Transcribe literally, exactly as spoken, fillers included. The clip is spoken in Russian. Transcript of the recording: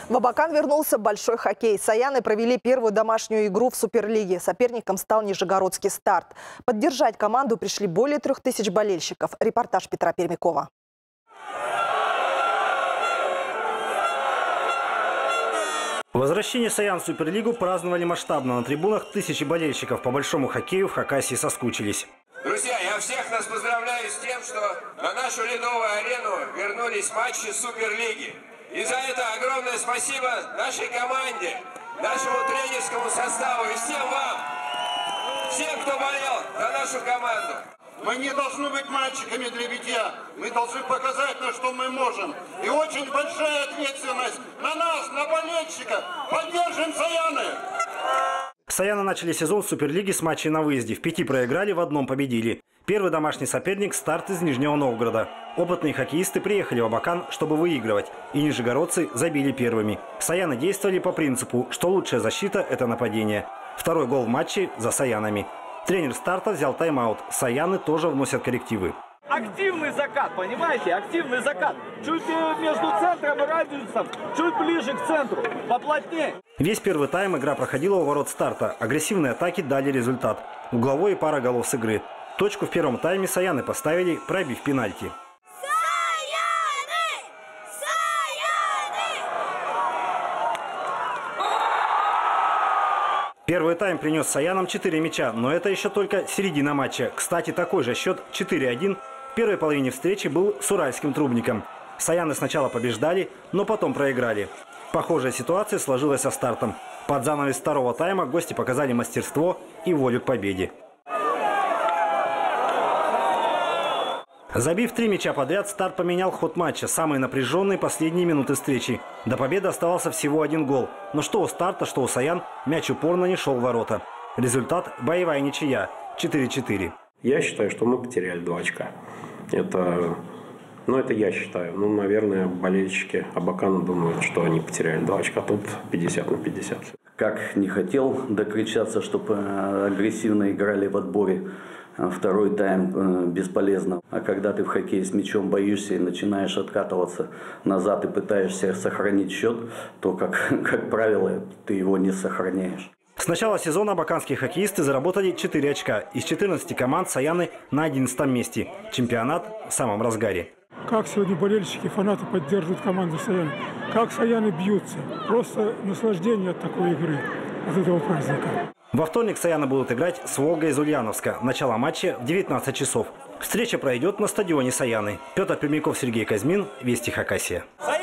В Абакан вернулся большой хоккей. Саяны провели первую домашнюю игру в Суперлиге. Соперником стал Нижегородский «Старт». Поддержать команду пришли более трех тысяч болельщиков. Репортаж Петра Пермякова. Возвращение Саян в Суперлигу праздновали масштабно. На трибунах тысячи болельщиков по большому хоккею в Хакасии соскучились. Друзья, я всех нас поздравляю с тем, что на нашу ледовую арену вернулись матчи Суперлиги. И за это огромное спасибо нашей команде, нашему тренерскому составу и всем вам, всем, кто болел за нашу команду. Мы не должны быть мальчиками для битья. Мы должны показать, на что мы можем. И очень большая ответственность на нас, на болельщиков. Поддержим Саяны! Саяны начали сезон в Суперлиге с матчей на выезде. В пяти проиграли, в одном победили. Первый домашний соперник – «Старт» из Нижнего Новгорода. Опытные хоккеисты приехали в Абакан, чтобы выигрывать. И нижегородцы забили первыми. Саяны действовали по принципу, что лучшая защита – это нападение. Второй гол в матче за Саянами. Тренер «Старта» взял тайм-аут. Саяны тоже вносят коррективы. Активный закат, понимаете? Активный закат. Чуть между центром и радиусом, чуть ближе к центру, поплотнее. Весь первый тайм игра проходила у ворот «Старта». Агрессивные атаки дали результат. Угловой и пара голов с игры. Точку в первом тайме Саяны поставили, пробив пенальти. Саяны! Саяны! Первый тайм принес Саянам четыре мяча, но это еще только середина матча. Кстати, такой же счет четыре один в первой половине встречи был с уральским Трубником. Саяны сначала побеждали, но потом проиграли. Похожая ситуация сложилась со «Стартом». Под занавес второго тайма гости показали мастерство и волю к победе. Забив три мяча подряд, «Старт» поменял ход матча. Самые напряженные последние минуты встречи. До победы оставался всего один гол. Но что у «Старта», что у Саян, мяч упорно не шел в ворота. Результат – боевая ничья – четыре четыре. Я считаю, что мы потеряли два очка. Это, ну, это я считаю. Ну, наверное, болельщики Абакана думают, что они потеряли два очка. Тут пятьдесят на пятьдесят. Как не хотел докричаться, чтобы агрессивно играли в отборе. Второй тайм бесполезно. А когда ты в хоккее с мячом боишься и начинаешь откатываться назад и пытаешься сохранить счет, то, как, как правило, ты его не сохраняешь. С начала сезона абаканские хоккеисты заработали четыре очка. Из четырнадцати команд Саяны на одиннадцатом месте. Чемпионат в самом разгаре. Как сегодня болельщики, фанаты поддерживают команду Саяны. Как Саяны бьются. Просто наслаждение от такой игры, от этого праздника. Во вторник Саяны будут играть с «Волгой» из Ульяновска. Начало матча в девятнадцать часов. Встреча пройдет на стадионе Саяны. Петр Пермяков, Сергей Казьмин. Вести Хакасия.